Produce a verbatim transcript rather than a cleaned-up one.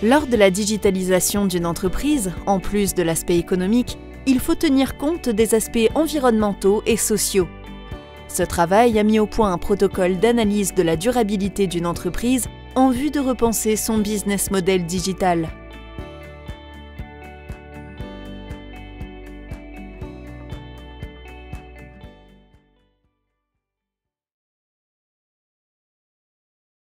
Lors de la digitalisation d'une entreprise, en plus de l'aspect économique, il faut tenir compte des aspects environnementaux et sociaux. Ce travail a mis au point un protocole d'analyse de la durabilité d'une entreprise en vue de repenser son business model digital.